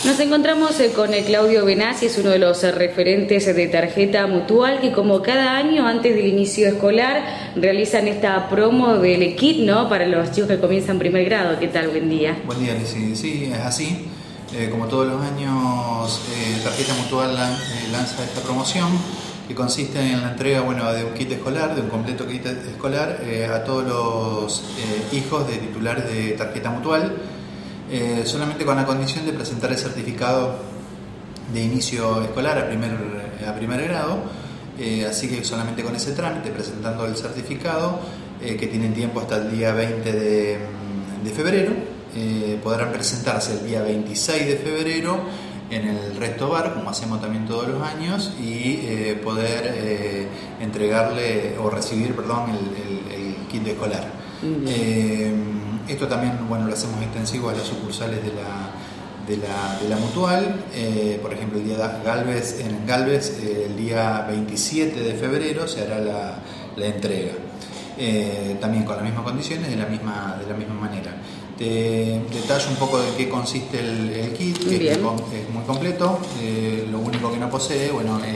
Nos encontramos con Claudio Benassi, es uno de los referentes de Tarjeta Mutual, que como cada año antes del inicio escolar realizan esta promo del kit, ¿no?, para los chicos que comienzan primer grado. ¿Qué tal? Buen día. Buen día, Lizy. Sí, es así. Como todos los años, Tarjeta Mutual lanza esta promoción que consiste en la entrega de un kit escolar, de un completo kit escolar a todos los hijos de titulares de Tarjeta Mutual, solamente con la condición de presentar el certificado de inicio escolar a primer grado, así que solamente con ese trámite, presentando el certificado, que tienen tiempo hasta el día 20 de febrero, podrán presentarse el día 26 de febrero en el Resto Bar, como hacemos también todos los años, y poder entregarle o recibir, el kit escolar. Esto también lo hacemos extensivo a las sucursales de la Mutual. Por ejemplo, el día en Galvez, el día 27 de febrero se hará la entrega. También con las mismas condiciones, de la misma manera. Te detallo un poco de qué consiste el kit, que es muy completo. Lo único que no posee,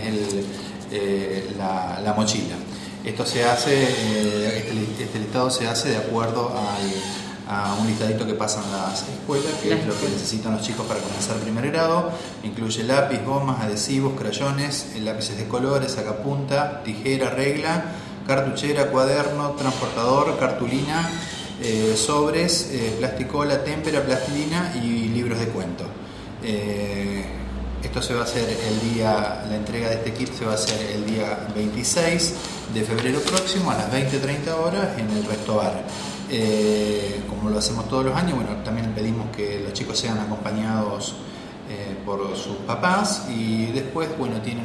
es la mochila. Esto se hace, este listado se hace de acuerdo a un listadito que pasan las escuelas, que es lo que necesitan los chicos para comenzar primer grado. Incluye lápiz, gomas, adhesivos, crayones, lápices de colores, sacapunta, tijera, regla, cartuchera, cuaderno, transportador, cartulina, sobres, plasticola, témpera, plastilina y libros de cuento. Esto se va a hacer la entrega de este kit se va a hacer el día 26 de febrero próximo a las 20:30 horas en el Resto Bar. Como lo hacemos todos los años, también pedimos que los chicos sean acompañados por sus papás, y después tienen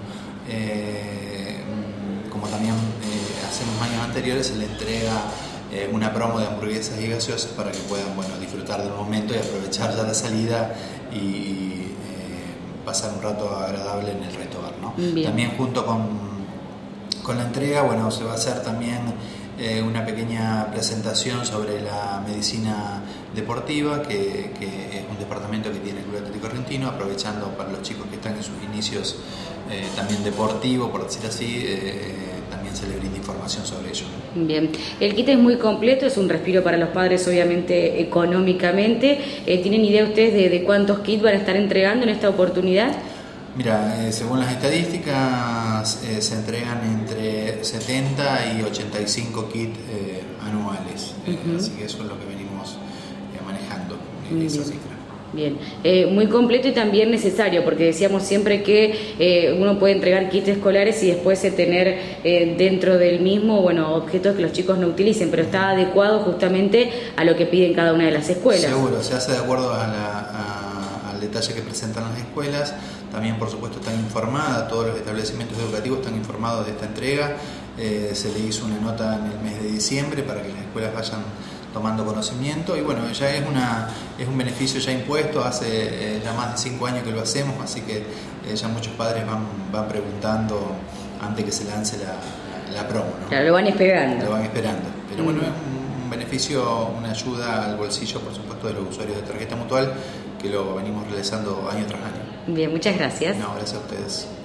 como también hacemos años anteriores, se le entrega una promo de hamburguesas y gaseosas para que puedan disfrutar del momento y aprovechar ya la salida y pasar un rato agradable en el Resto Bar, ¿no? También junto con la entrega, se va a hacer también una pequeña presentación sobre la medicina deportiva, que es un departamento que tiene el Club Atlético Argentino, aprovechando para los chicos que están en sus inicios también deportivos, por decir así, también se les brinda información sobre ello, ¿no? Bien, el kit es muy completo, es un respiro para los padres, obviamente, económicamente. ¿Tienen idea ustedes de cuántos kits van a estar entregando en esta oportunidad? Mira, según las estadísticas, se entregan entre 70 y 85 kits anuales, así que eso es lo que venimos manejando, esa cifra. Bien, muy completo y también necesario, porque decíamos siempre que uno puede entregar kits escolares y después tener dentro del mismo objetos que los chicos no utilicen, pero está adecuado justamente a lo que piden cada una de las escuelas. Seguro, se hace de acuerdo al detalle que presentan las escuelas. También, por supuesto, están informadas, todos los establecimientos educativos están informados de esta entrega. Se le hizo una nota en el mes de diciembre para que las escuelas vayan tomando conocimiento, y ya es un beneficio ya impuesto. Hace ya más de 5 años que lo hacemos, así que ya muchos padres van preguntando antes que se lance la promo, ¿no? Claro, lo van esperando. Pero es un beneficio, una ayuda al bolsillo, por supuesto, de los usuarios de Tarjeta Mutual, que lo venimos realizando año tras año. Bien, muchas gracias. No, gracias a ustedes.